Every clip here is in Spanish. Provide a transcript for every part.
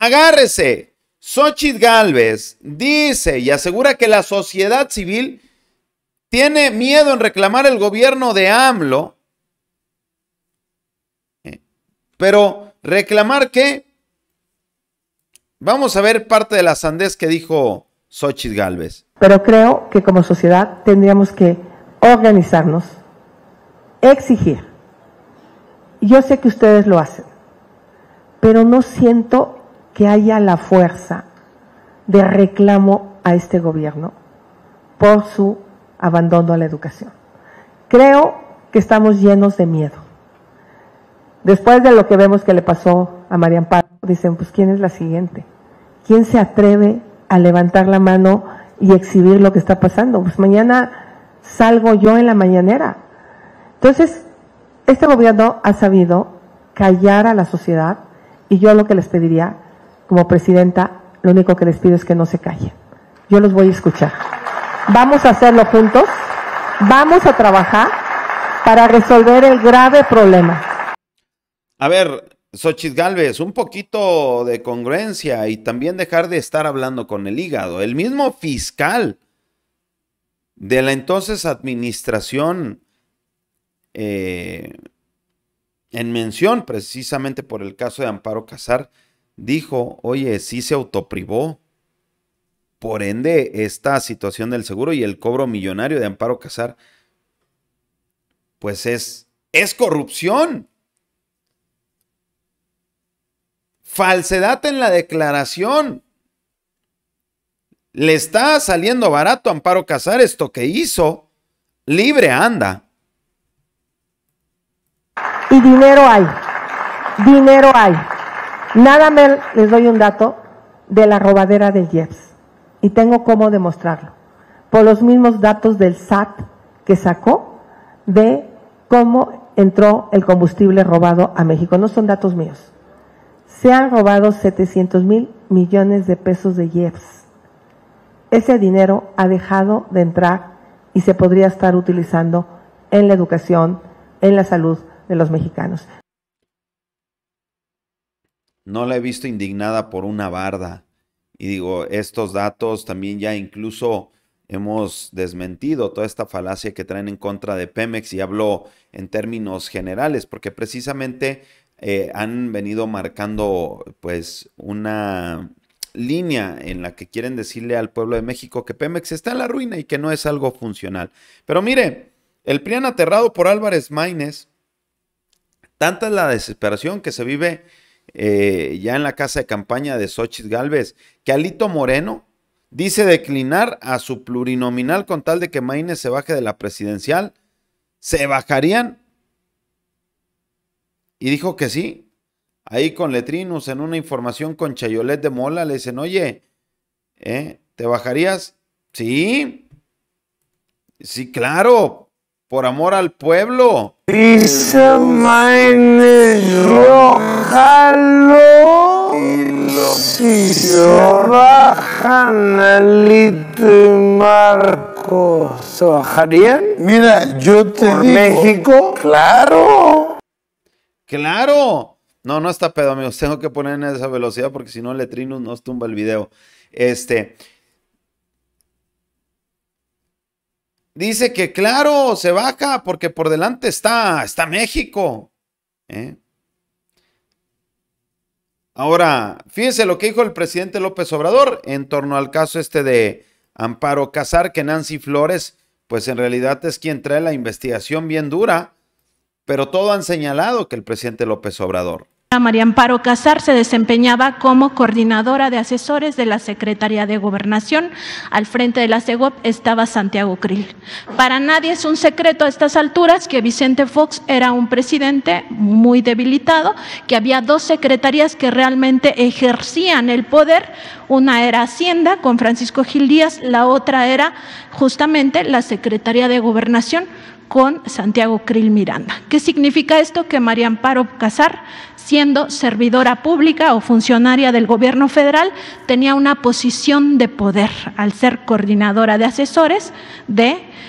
Agárrese. Xóchitl Gálvez dice y asegura que la sociedad civil tiene miedo en reclamar el gobierno de AMLO. Pero, ¿reclamar qué? Vamos a ver parte de la sandez que dijo Xóchitl Gálvez. Pero creo que como sociedad tendríamos que organizarnos, exigir. Yo sé que ustedes lo hacen, pero no siento que haya la fuerza de reclamo a este gobierno por su abandono a la educación. Creo que estamos llenos de miedo. Después de lo que vemos que le pasó a María Amparo, dicen, pues ¿quién es la siguiente? ¿Quién se atreve a levantar la mano y exhibir lo que está pasando? Pues mañana salgo yo en la mañanera. Entonces, este gobierno ha sabido callar a la sociedad y yo lo que les pediría, como presidenta, lo único que les pido es que no se callen. Yo los voy a escuchar. Vamos a hacerlo juntos, vamos a trabajar para resolver el grave problema. A ver, Xóchitl Gálvez, un poquito de congruencia y también dejar de estar hablando con el hígado. El mismo fiscal de la entonces administración en mención precisamente por el caso de Amparo Casar dijo, oye, sí se autoprivó. Por ende, esta situación del seguro y el cobro millonario de Amparo Casar, pues es corrupción. Falsedad en la declaración. Le está saliendo barato a Amparo Casar esto que hizo. Libre anda. Y dinero hay. Dinero hay. Nada más les doy un dato de la robadera del IEPS. Y tengo cómo demostrarlo. Por los mismos datos del SAT que sacó de cómo entró el combustible robado a México. No son datos míos. Se han robado 700,000 millones de pesos de IEPS. Ese dinero ha dejado de entrar y se podría estar utilizando en la educación, en la salud de los mexicanos. No la he visto indignada por una barda. Y digo, estos datos también ya incluso hemos desmentido toda esta falacia que traen en contra de Pemex y hablo en términos generales porque precisamente han venido marcando pues una línea en la que quieren decirle al pueblo de México que Pemex está en la ruina y que no es algo funcional. Pero mire, el PRIAN aterrado por Álvarez Maínez, tanta es la desesperación que se vive ya en la casa de campaña de Xóchitl Gálvez, que Alito Moreno dice declinar a su plurinominal con tal de que Maínez se baje de la presidencial. ¿Se bajarían? Y dijo que sí. Ahí con letrinos en una información con Chayolet de Mola le dicen, oye, ¿te bajarías? Sí. Sí, claro. Por amor al pueblo. Dice Maínez, rójalo. Si se bajan Alito y Marco, ¿se bajarían? Mira, yo te digo. ¿México? Claro. ¡Claro! No, no está pedo, amigos. Tengo que poner en esa velocidad porque si no, Letrinus nos tumba el video. Dice que claro, se baja porque por delante está México. Ahora, fíjense lo que dijo el presidente López Obrador en torno al caso de Amparo Casar, que Nancy Flores, pues en realidad es quien trae la investigación bien dura. Pero todo han señalado que el presidente López Obrador. María Amparo Casar se desempeñaba como coordinadora de asesores de la Secretaría de Gobernación. Al frente de la SEGOP estaba Santiago Krill. Para nadie es un secreto a estas alturas que Vicente Fox era un presidente muy debilitado, que había dos secretarías que realmente ejercían el poder. Una era Hacienda con Francisco Gil Díaz, la otra era justamente la Secretaría de Gobernación con Santiago Krill Miranda. ¿Qué significa esto? Que María Amparo Casar, siendo servidora pública o funcionaria del gobierno federal, tenía una posición de poder al ser coordinadora de asesores de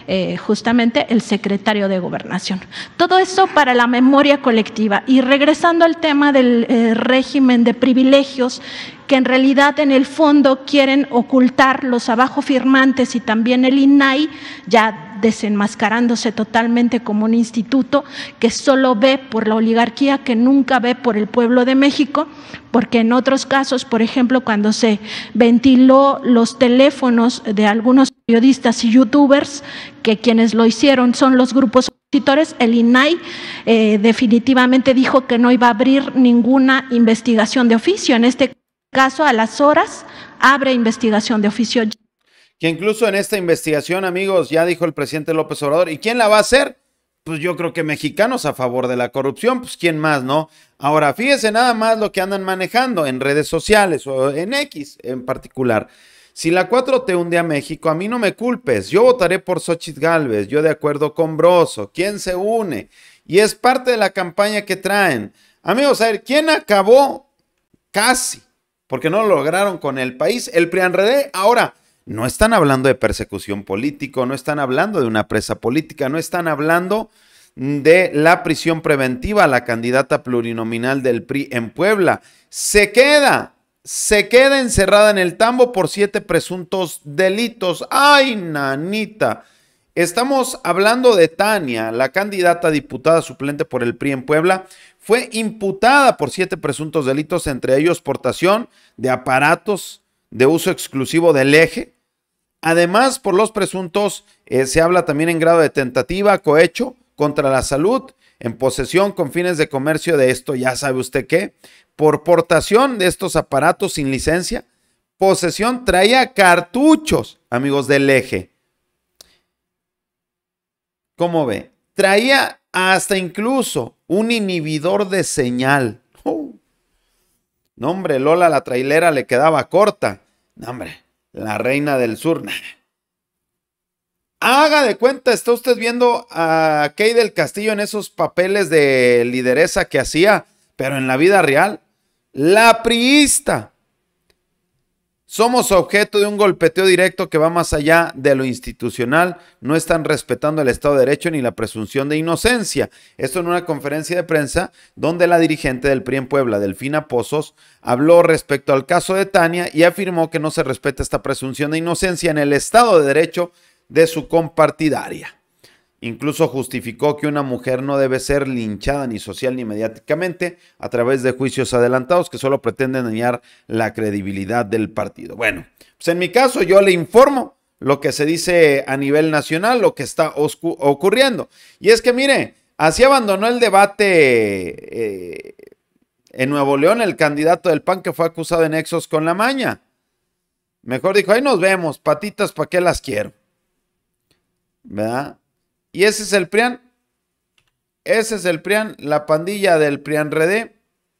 justamente el secretario de Gobernación. Todo eso para la memoria colectiva. Y regresando al tema del régimen de privilegios, que en realidad en el fondo quieren ocultar los abajo firmantes y también el INAI, ya desenmascarándose totalmente como un instituto que solo ve por la oligarquía, que nunca ve por el pueblo de México, porque en otros casos, por ejemplo, cuando se ventiló los teléfonos de algunos periodistas y youtubers, que quienes lo hicieron son los grupos opositores, el INAI definitivamente dijo que no iba a abrir ninguna investigación de oficio. En este caso, a las horas, abre investigación de oficio. Que incluso en esta investigación, amigos, ya dijo el presidente López Obrador, ¿y quién la va a hacer? Pues yo creo que mexicanos a favor de la corrupción, pues quién más, ¿no? Ahora, fíjese nada más lo que andan manejando en redes sociales o en X en particular. Si la 4T hunde a México, a mí no me culpes, yo votaré por Xóchitl Gálvez, yo de acuerdo con Broso, ¿quién se une? Y es parte de la campaña que traen. Amigos, a ver, ¿quién acabó? Casi, porque no lo lograron con el país, el PRIANREDE. Ahora, no están hablando de persecución política, no están hablando de una presa política, no están hablando de la prisión preventiva a la candidata plurinominal del PRI en Puebla. Se queda encerrada en el tambo por 7 presuntos delitos. ¡Ay, nanita! Estamos hablando de Tania, la candidata a diputada suplente por el PRI en Puebla. Fue imputada por 7 presuntos delitos, entre ellos portación de aparatos de uso exclusivo del eje. Además, por los presuntos, se habla también en grado de tentativa, cohecho contra la salud, en posesión con fines de comercio de esto, ya sabe usted qué, por portación de estos aparatos sin licencia, posesión, traía cartuchos, amigos del eje. ¿Cómo ve? Traía hasta incluso un inhibidor de señal. No, hombre, Lola la trailera le quedaba corta. No, hombre, la reina del sur. Haga de cuenta, está usted viendo a Kay del Castillo en esos papeles de lideresa que hacía, pero en la vida real. La priista. Somos objeto de un golpeteo directo que va más allá de lo institucional. No están respetando el Estado de Derecho ni la presunción de inocencia. Esto en una conferencia de prensa donde la dirigente del PRI en Puebla, Delfina Pozos, habló respecto al caso de Tania y afirmó que no se respeta esta presunción de inocencia en el Estado de Derecho de su compartidaria. Incluso justificó que una mujer no debe ser linchada ni social ni mediáticamente a través de juicios adelantados que solo pretenden dañar la credibilidad del partido. Bueno, pues en mi caso yo le informo lo que se dice a nivel nacional, lo que está ocurriendo. Y es que mire, así abandonó el debate en Nuevo León el candidato del PAN que fue acusado de nexos con la maña. Mejor dijo, ahí nos vemos, patitas, ¿para qué las quiero? ¿Verdad? Y ese es el PRIAN. Ese es el PRIAN, la pandilla del PRIANREDE.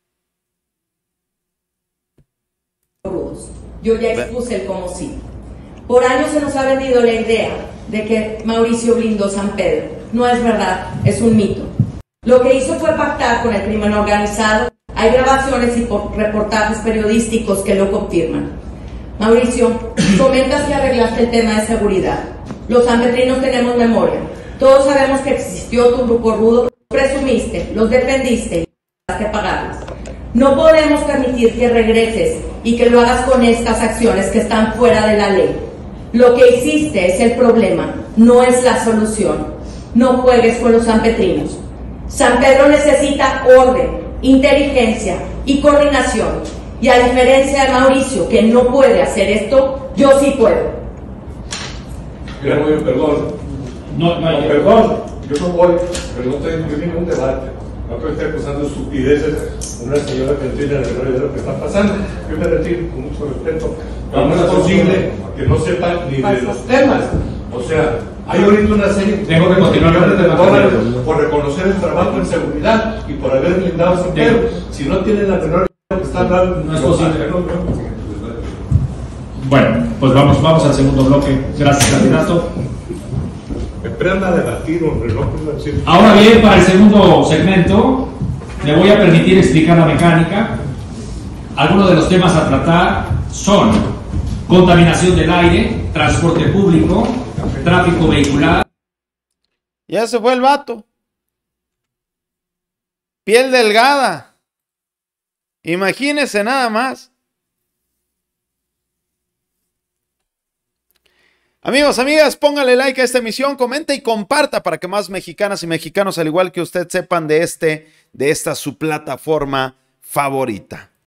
Yo ya expuse el cómo sí. Por años se nos ha vendido la idea de que Mauricio blindó San Pedro. No es verdad, es un mito. Lo que hizo fue pactar con el crimen organizado. Hay grabaciones y reportajes periodísticos que lo confirman. Mauricio, comentas que arreglaste el tema de seguridad. Los sanpetrinos tenemos memoria. Todos sabemos que existió tu grupo rudo, los presumiste, los defendiste y vas a pagarlos. No podemos permitir que regreses y que lo hagas con estas acciones que están fuera de la ley. Lo que hiciste es el problema, no es la solución. No juegues con los sanpetrinos. San Pedro necesita orden, inteligencia y coordinación. Y a diferencia de Mauricio, que no puede hacer esto, yo sí puedo. Perdón. No, perdón, yo no voy, pero no estoy en ningún debate. No creo que esté acusando estupideces una señora que no tiene la menor idea de lo que está pasando. Yo me retiro con mucho respeto. ¿Cómo es posible que no sepan ni de los temas? O sea, hay ahorita una serie tengo que continuar de dólares por reconocer el trabajo en seguridad y por haber blindado a San Pedro. Si no tienen la menor idea de lo que está hablando, no es posible. Bueno, pues vamos al segundo bloque. Gracias, candidato. Esperan a debatir un reloj. Ahora bien, para el segundo segmento, me voy a permitir explicar la mecánica. Algunos de los temas a tratar son contaminación del aire, transporte público, tráfico vehicular. Ya se fue el vato. Piel delgada. Imagínense nada más. Amigos, amigas, póngale like a esta emisión, comenta y comparta para que más mexicanas y mexicanos, al igual que usted, sepan de esta su plataforma favorita.